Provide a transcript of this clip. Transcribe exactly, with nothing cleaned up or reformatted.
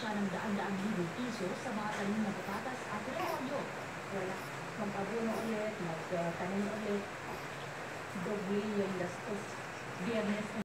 siya ng daan-daan libong piso sa mga tanim na patatas at repolyo. Wala. Mag-abono ulit, mag-tanim ulit. Doble yung gastos. Biyernes